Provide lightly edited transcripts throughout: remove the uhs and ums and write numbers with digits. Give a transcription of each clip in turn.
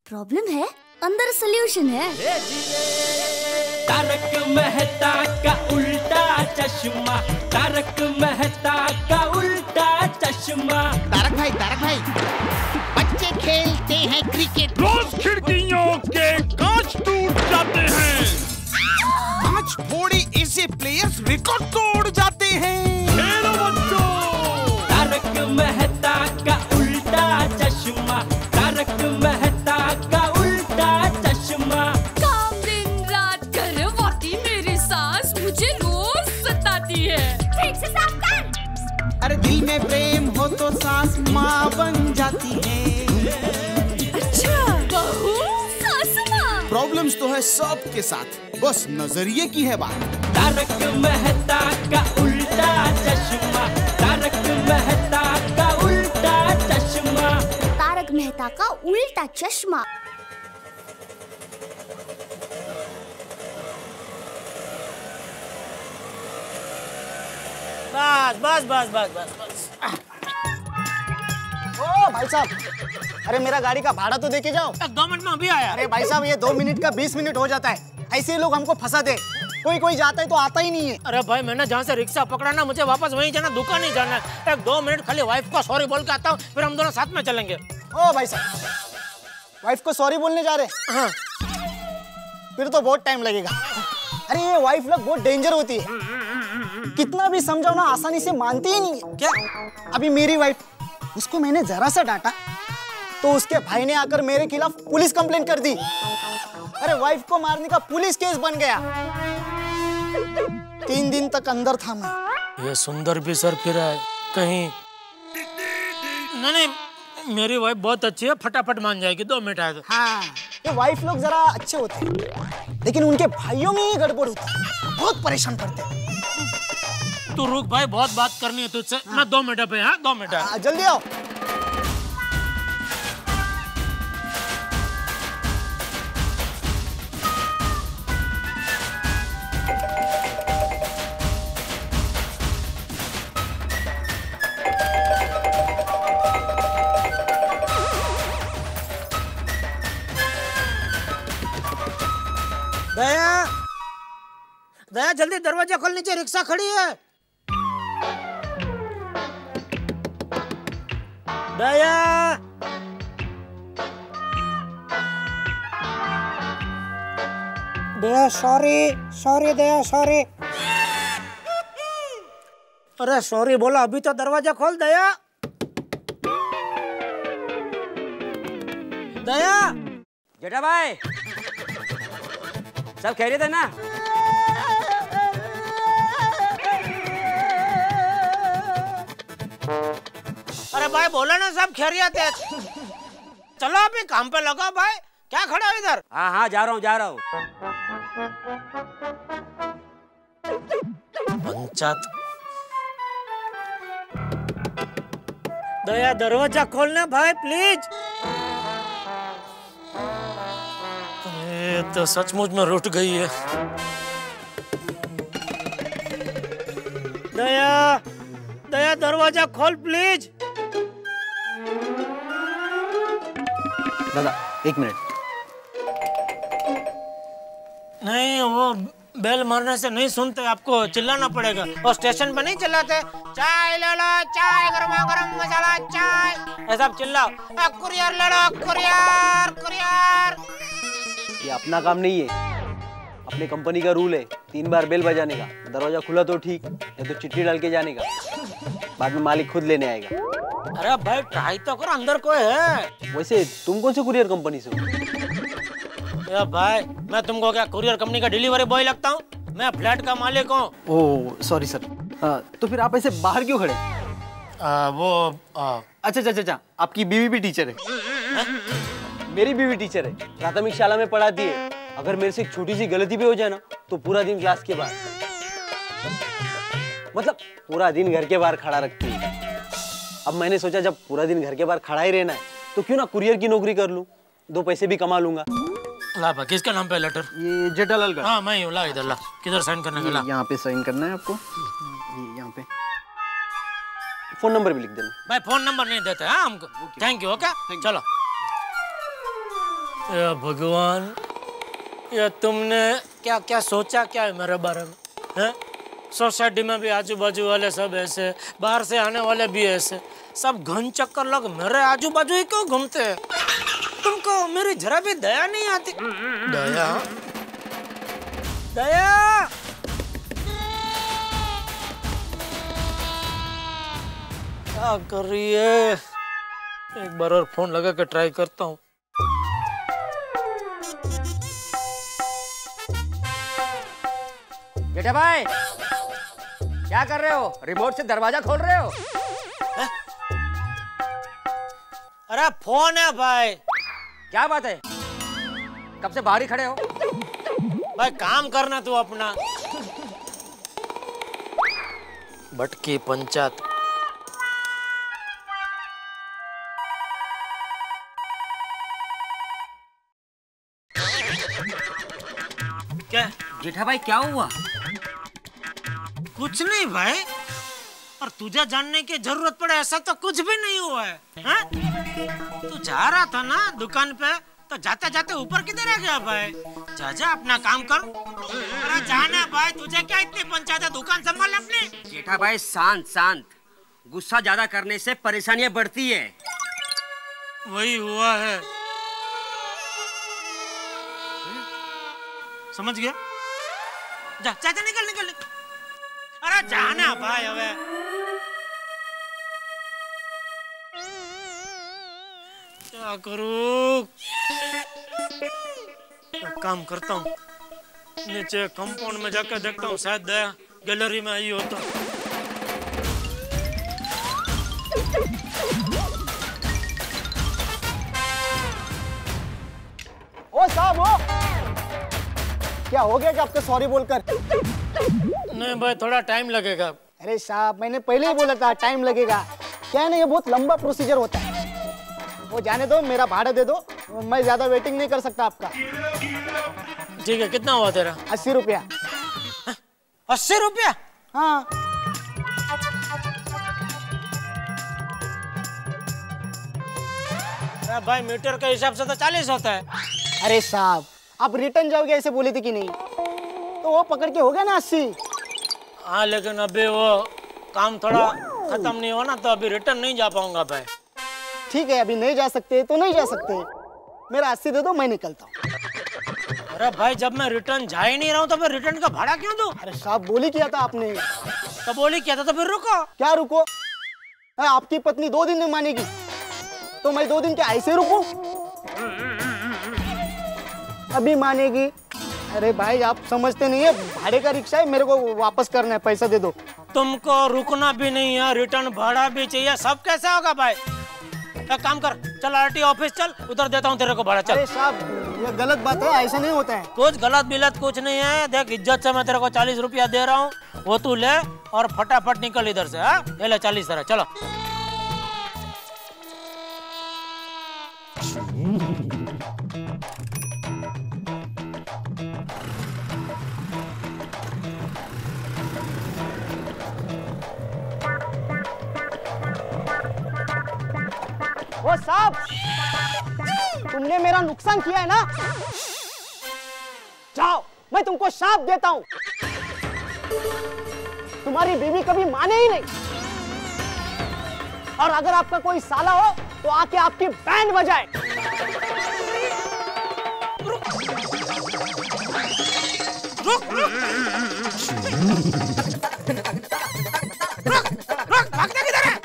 Problem है, अंदर solution है। तारक मेहता का उल्टा चश्मा, तारक मेहता का उल्टा चश्मा। तारक भाई, बच्चे खेलते हैं क्रिकेट, रोज खिड़कियों के कांच टूट जाते हैं, कांच फोड़े ऐसे प्लेयर्स रिकॉर्ड तोड़ जाते हैं। खेलो बच्चों। तारक मेहता का उल्टा चश्मा, तारक मेहता का उल्टा चश्मा। काम दिन रात करवाती मेरी सास मुझे रोज सताती है। ठीक से साफ कर। अरे दिल में प्रेम हो तो सास माँ बन जाती है। अच्छा, बहू सास माँ। प्रॉब्लम्स तो है सबके साथ, बस नजरिए की है बात। तारक मेहता का उल्टा चश्मा, तारक मेहता का उल्टा चश्मा। तारक मेहता का उल्टा चश्मा। बस बस बस बस बस बस। ओ भाई साहब, अरे मेरा गाड़ी का भाड़ा तो दे के जाओ। 2 मिनट में अभी आया। अरे भाई साहब, ये 2 मिनट का 20 मिनट हो जाता है, ऐसे ही लोग हमको फंसा दे। कोई जाता है तो आता ही नहीं है। अरे भाई, मैंने जहाँ से रिक्शा पकड़ा ना, मुझे वापस वहीं जाना, दुकान नहीं जाना है। 1-2 मिनट खाली वाइफ को सॉरी बोल के आता हूँ, फिर हम दोनों साथ में चलेंगे। ओ भाई साहब, वाइफ को सॉरी बोलने जा रहे? हाँ। फिर तो बहुत टाइम लगेगा। अरे ये वाइफ लोग बहुत डेंजर होती है, कितना भी समझाओ ना आसानी से मानती ही नहीं है। क्या? अभी मेरी वाइफ, उसको मैंने जरा सा डांटा तो उसके भाई ने आकर मेरे खिलाफ पुलिस कंप्लेंट कर दी। अरे वाइफ को मारने का पुलिस केस बन गया। 3 दिन तक अंदर था मैं। ये सुंदर भी सर फिरा है कहीं। नहीं, मेरी वाइफ बहुत अच्छी है, फटाफट मान जाएगी। 2 मिनट आए तो। हाँ, ये वाइफ लोग जरा अच्छे होते हैं, लेकिन उनके भाइयों में ही गड़बड़ होती है, बहुत परेशान करते हैं। तू रुक भाई, बहुत बात करनी है तुझसे। मैं 2 मिनट पे। हाँ, 2 मिनट। जल्दी आओ। दया जल्दी दरवाजा खोल, नीचे रिक्शा खड़ी है। Daya, Daya sorry Daya sorry. अरे सॉरी बोला, अभी तो दरवाजा खोल दया। दया। जेठा भाई, सब खैरियत है ना? अरे भाई बोला ना सब खैरियत है। चलो अभी काम पे लगा भाई, क्या खड़ा है इधर? हाँ, जा रहा हूँ। पंचायत। दया दरवाजा खोलना भाई प्लीज। ये तो सचमुच में रुठ गई है। दया दरवाजा खोल प्लीज। दादा 1 मिनट। नहीं, वो बेल मारने से नहीं सुनते, आपको चिल्लाना पड़ेगा। और स्टेशन पे नहीं चिल्लाते, चाय ले लो, चाय गरमा गरम मसाला चाय, ऐसा चिल्लाओ। कुरियर ले लो, कुरियर। ये अपना काम नहीं है, अपने कंपनी का रूल है 3 बार बेल बजाने का। दरवाजा खुला तो ठीक, या तो चिट्ठी डाल के जाने का, बाद में मालिक खुद लेने आएगा। अरे भाई ट्राई तो करो, अंदर कोई है। वैसे तुम कौन से कुरियर कंपनी से हो? ए भाई, मैं तुमको क्या कुरियर कंपनी का डिलीवरी बॉय लगता हूँ? मैं फ्लैट का मालिक हूँ। Oh sorry sir. तो फिर आप ऐसे बाहर क्यों खड़े? अच्छा, आपकी बीवी भी टीचर है? मेरी बीवी टीचर है, प्राथमिक शाला में पढ़ाती है। अगर मेरे से एक छोटी सी गलती भी हो जाए ना, तो पूरा दिन क्लास के बाहर, मतलब पूरा दिन घर के बाहर खड़ा रखती है। अब मैंने सोचा जब पूरा दिन घर के बाहर खड़ा ही रहना है, तो क्यों ना कुरियर की नौकरी कर लूं, 2 पैसे भी कमा लूंगा। ला भाई, किसका नाम पे लेटर? ये जेठालाल का। हाँ, मैं ही हूँ। ला इधर, ला। किधर साइन करने का? ला। यहाँ पे साइन करना है आपको, यहाँ पे। फोन नंबर भी लिख देना। भाई फोन नंबर नहीं देते हैं हमको। Thank you. ओके, चलो। या भगवान, या तुमने क्या क्या सोचा क्या है मेरे बारे में, हैं? सोसाइटी में भी आजू बाजू वाले सब ऐसे, बाहर से आने वाले भी ऐसे, सब घन चक्कर लोग मेरे आजू बाजू ही क्यों घूमते हैं? तुमको मेरी जरा भी दया नहीं आती? दया? दया? क्या कर रही है? एक बार और फोन लगा के ट्राई करता हूँ। जेठा भाई, क्या कर रहे हो? रिमोट से दरवाजा खोल रहे हो? अरे फोन है भाई। क्या बात है? कब से बाहर ही खड़े हो? भाई काम करना तू अपना। भटकी पंचायत। क्या जेठा भाई क्या हुआ? कुछ नहीं भाई, और तुझे जानने की जरूरत पड़े ऐसा तो कुछ भी नहीं हुआ है, हाँ? तू जा रहा था ना दुकान पे, तो जाते जाते ऊपर किधर आ गया भाई? जा जा अपना काम कर। अरे जाना भाई, तुझे क्या इतनी पंचायत है, दुकान संभाल अपनी। जेठा भाई शांत शांत, गुस्सा ज्यादा करने से परेशानियां बढ़ती है। वही हुआ है, समझ गया? जा जा जा, निकल निकल निकल। अरे जाना भाई हवे। क्या करूं? एक काम करता हूँ, नीचे कंपाउंड में जाकर देखता हूँ, शायद दया गैलरी में आई हो तो। ओ साहब, वो क्या हो गया कि आपको सॉरी बोलकर? नहीं भाई, थोड़ा टाइम लगेगा। अरे साहब, मैंने पहले ही बोला था टाइम लगेगा। क्या है ना, ये बहुत लंबा प्रोसीजर होता है। वो जाने दो, मेरा भाड़ा दे दो, मैं ज्यादा वेटिंग नहीं कर सकता आपका। ठीक है, कितना हुआ तेरा? 80 रुपया। 80 रुपया? हाँ। भाई मीटर के हिसाब से तो 40 होता है। अरे साहब, आप रिटर्न जाओगे ऐसे बोले थे कि नहीं, तो वो पकड़ के हो गया ना 80। हाँ, लेकिन अभी वो काम थोड़ा खत्म नहीं हुआ ना, तो अभी रिटर्न नहीं जा पाऊंगा भाई। ठीक है, अभी नहीं जा सकते तो नहीं जा सकते, मेरा 80 दे दो, मैं निकलता हूँ। अरे भाई, जब मैं रिटर्न जा ही नहीं रहा हूँ तो फिर रिटर्न का भाड़ा क्यों दूं? अरे साहब, बोली किया था आपने। तो बोली किया था, तो फिर रुको। क्या रुको? आपकी पत्नी 2 दिन नहीं मानेगी, तो मैं 2 दिन क्या ऐसे रुकूं? अभी मानेगी। अरे भाई, आप समझते नहीं है, भाड़े का रिक्शा है, मेरे को वापस करना है, पैसा दे दो। तुमको रुकना भी नहीं है, रिटर्न भाड़ा भी चाहिए, सब कैसे होगा भाई? एक काम कर, चल आरटीओ ऑफिस चल, उधर देता हूँ तेरे को भाड़ा। चल। अरे साहब, ये गलत बात है, ऐसा नहीं होता है। कुछ गलत बिलत कुछ नहीं है। देख, इज्जत से मैं तेरे को 40 रुपया दे रहा हूँ, वो तू ले और फटाफट निकल इधर से। हाँ, ये ले 40 तेरा, चलो। ओ साहब, तुमने मेरा नुकसान किया है ना, जाओ, मैं तुमको शाप देता हूं। तुम्हारी बीवी कभी माने ही नहीं, और अगर आपका कोई साला हो तो आके आपकी बैंड बजाए। रुक रुक रुक, भागता किधर है?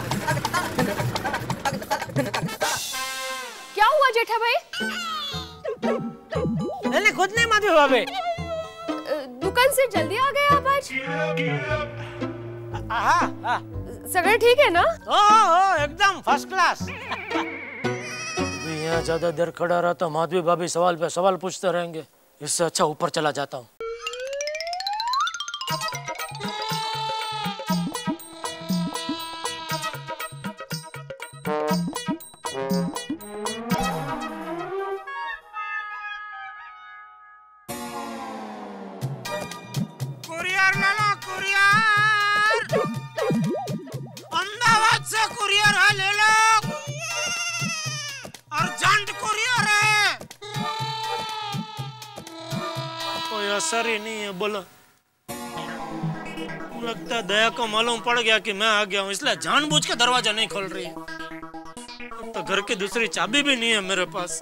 क्या हुआ जेठा भाई? नहीं, खुद नहीं मालूम भाभी। दुकान से जल्दी आ गए आप आज? हाँ, सगळं ठीक है ना? ओ, एकदम फर्स्ट क्लास। यहाँ ज्यादा देर खड़ा रहा तो माधवी भाभी सवाल पे सवाल पूछते रहेंगे, इससे अच्छा ऊपर चला जाता हूँ। कुरियर ले लो, कुरियर। अहमदाबाद से कुरियर है, ले लो। अर्जेंट कुरियर है। कोई असर ही नहीं है। बोलो, लगता है दया को मालूम पड़ गया कि मैं आ गया हूँ, इसलिए जानबूझ के दरवाजा नहीं खोल रही है। तो घर की दूसरी चाबी भी नहीं है मेरे पास।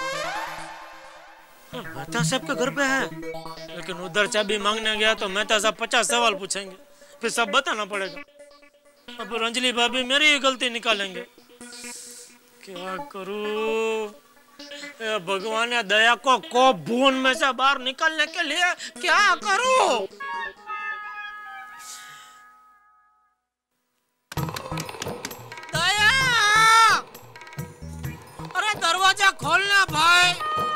मेहता साहब के घर पे है, लेकिन उधर चाबी मांगने गया तो मेहता साहब 50 सवाल पूछेंगे, फिर सब बताना पड़ेगा। अब अंजलि भाभी मेरी ही गलती निकालेंगे। क्या करूं? भगवान या दया को भून में से बाहर निकालने के लिए क्या करूं? दया, अरे दरवाजा खोलना भाई।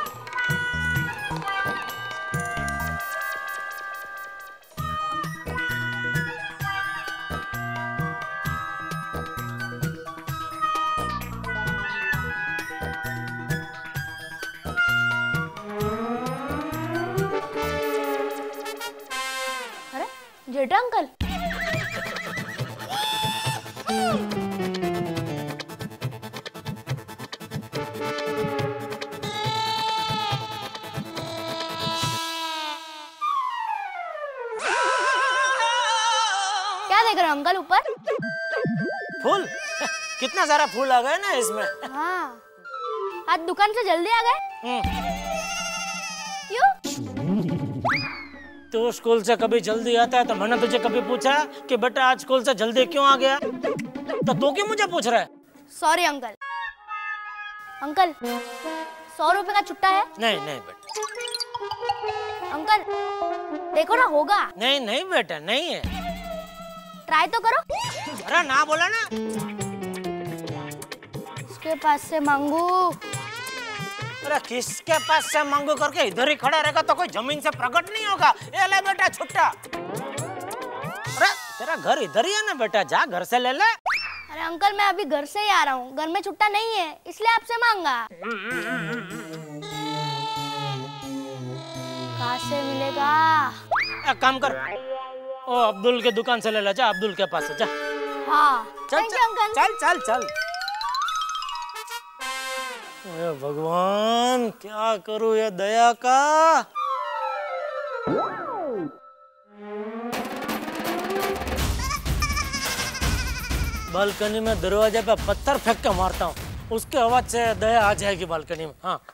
जेठा अंकल, क्या देख रहे हो अंकल ऊपर? फूल? कितना सारा फूल आ गए ना इसमें। हाँ, आज दुकान से जल्दी आ गए? क्यों? तू स्कूल से कभी जल्दी आता है तो मैंने तुझे कभी पूछा कि बेटा आज स्कूल से जल्दी क्यों आ गया? तो तू क्यों मुझे पूछ रहा है? Sorry uncle. अंकल, 100 रुपए का चुट्टा है? नहीं नहीं बेटा। अंकल देखो ना, होगा। नहीं नहीं बेटा, नहीं है। ट्राई तो करो। अरे ना बोला ना। इसके पास से मांगू। अरे किसके पास से मांगू करके इधर ही खड़ा रहेगा तो कोई जमीन से प्रकट नहीं होगा। ये ले बेटा छुट्टा। अरे तेरा घर इधर ही है ना बेटा, जा घर से ले ले। अरे अंकल, मैं अभी घर से ही आ रहा हूँ, घर में छुट्टा नहीं है, इसलिए आपसे मांगा। कहाँ से मिलेगा? एक काम कर, ओ अब्दुल के दुकान से ले ले, जा अब्दुल के पास से जा। हाँ चल थैंक यू अंकल। चल चल चल। भगवान क्या करूं ये दया का। बालकनी में दरवाजे पे पत्थर फेंक के मारता हूँ, उसके आवाज से दया आ जाएगी बालकनी में। हाँ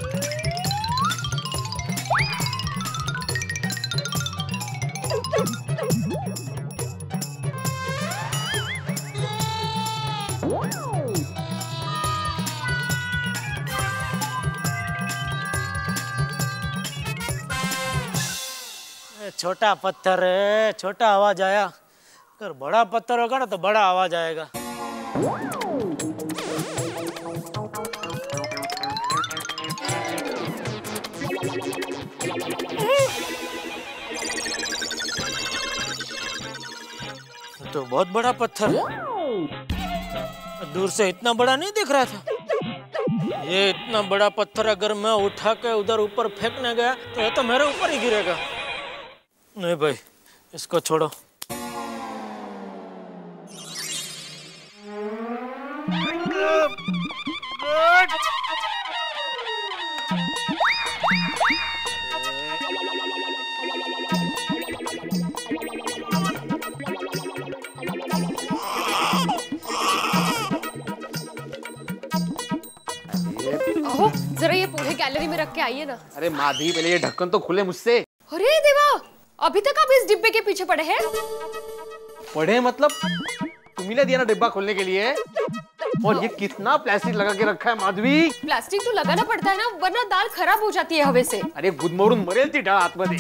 छोटा पत्थर है, छोटा आवाज आया। अगर बड़ा पत्थर होगा ना तो बड़ा आवाज आएगा। तो बहुत बड़ा पत्थर है, दूर से इतना बड़ा नहीं दिख रहा था। ये इतना बड़ा पत्थर अगर मैं उठा के उधर ऊपर फेंकने गया तो ये तो मेरे ऊपर ही गिरेगा। नहीं भाई, इसको छोड़ो। ओहो, जरा ये पूरे गैलरी में रख के आइए ना। अरे माधवी, पहले ये ढक्कन तो खुले मुझसे। अरे देवा, अभी तक आप इस डिब्बे के पीछे पड़े हैं? पढ़े मतलब? तुम्ही ने दिया ना डिब्बा खोलने के लिए। और ये कितना प्लास्टिक लगा के रखा है माधवी। प्लास्टिक तो लगाना पड़ता है ना, वरना दाल खराब हो जाती है हवा से। अरे गुदमोरून मरेल ती डाळ आतमध्ये।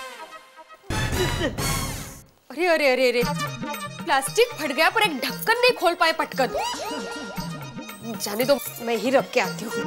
अरे अरे अरे अरे, प्लास्टिक फट गया पर एक ढक्कन नहीं खोल पाए पटकन। जाने दो, मैं ही रख के आती हूँ।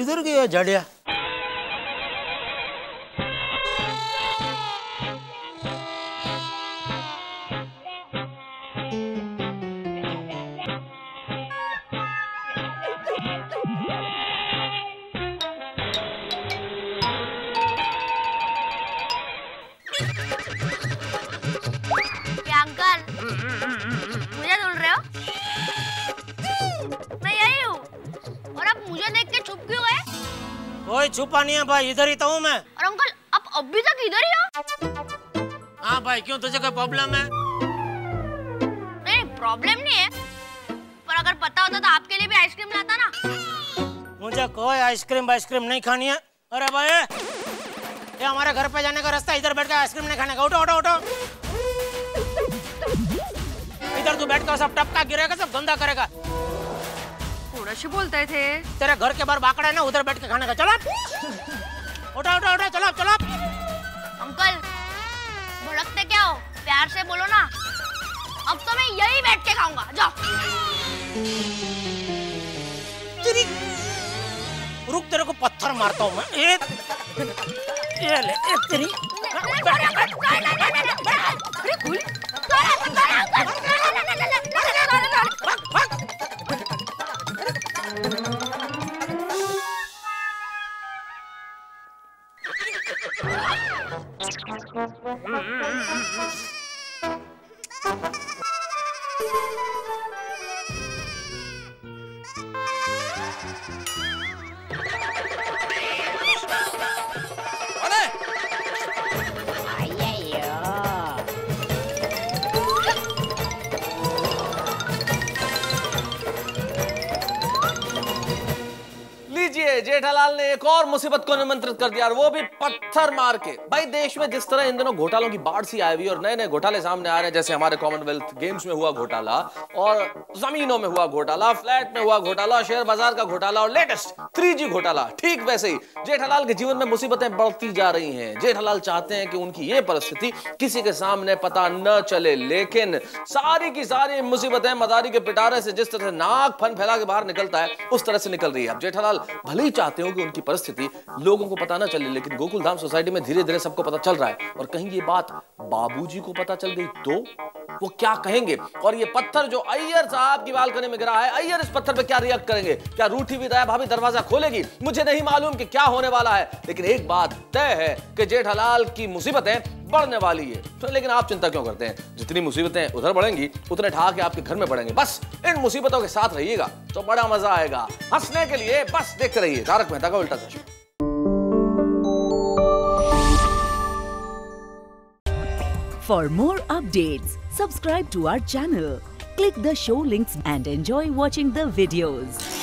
किधर गया झाड़िया? क्या अंकल मुझे ढूंढ रहे हो? मैं यही हूँ और आप मुझे देख के छुप क्यों गए? कोई छुपा नहीं है भाई, इधर ही तो हूँ मैं। और अंकल आप अभी तक इधर ही हो? हाँ भाई, क्यों तुझे कोई प्रॉब्लम है? नहीं प्रॉब्लम नहीं है, पर अगर पता होता तो आपके लिए भी आइसक्रीम लाता ना। मुझे कोई आइसक्रीम नहीं खानी है। अरे भाई ये हमारे घर पे जाने का रास्ता, इधर बैठ के आइसक्रीम नहीं खाने का। उठो उठो उठो, इधर तू बैठ कर सब टपका गिरेगा, सब गंदा करेगा। थोड़ा सी बोलते थे। तेरे घर के बाहर बाकड़ा है ना, उधर बैठ के खाने का। चलो उठो उठो उठो, चलो चलो। अंकल भड़कते क्या हो, प्यार से बोलो ना। अब तो मैं यही बैठ के खाऊंगा, जाओ। रुक, तेरे को पत्थर मारता हूँ मैं। ये ले तेरी। जेठालाल ने एक और मुसीबत को निमंत्रित कर दिया, और वो भी पत्थर मार के। भाई देश में जिस तरह इन दिनों घोटालों की बाढ़ सी आई हुई और नए नए घोटाले सामने आ रहे हैं, जैसे हमारे कॉमनवेल्थ गेम्स में हुआ घोटाला, और जमीनों में हुआ घोटाला, फ्लैट में हुआ घोटाला, शेयर बाजार का घोटाला, और लेटेस्ट 3G घोटाला, ठीक वैसे ही जेठालाल के जीवन में मुसीबतें बढ़ती जा रही हैं। जेठालाल चाहते हैं कि उनकी ये परिस्थिति किसी के सामने पता न चले, लेकिन सारी की सारी मुसीबतें मदारी के पिटारे से जिस तरह से नाक फन फैला के बाहर निकलता है, उस तरह से निकल रही है। अब जेठालाल भले ही चाहते हो कि उनकी परिस्थिति लोगों को पता ना चले, लेकिन गोकुलधाम सोसाइटी में धीरे धीरे सबको पता चल रहा है। और कहीं ये बात बाबूजी को पता चल गई तो वो क्या कहेंगे? और ये पत्थर जो अय्यर साहब की बालकनी में गिरा है, अय्यर इस पत्थर पे क्या रिएक्ट करेंगे? क्या रूठी हुई दया भाभी दरवाजा खोलेगी? मुझे नहीं मालूम कि क्या होने वाला है, लेकिन एक बात तय है कि जेठालाल की मुसीबतें बढ़ने वाली है। तो लेकिन आप चिंता क्यों करते हैं? जितनी मुसीबतें उधर बढ़ेंगी, उतने ठहाके आपके घर में बढ़ेंगे। बस इन मुसीबतों के साथ रहिएगा तो बड़ा मजा आएगा। हंसने के लिए बस देखते रहिए तारक मेहता का उल्टा चश्मा। For more updates, subscribe to our channel, click the show links and enjoy watching the videos.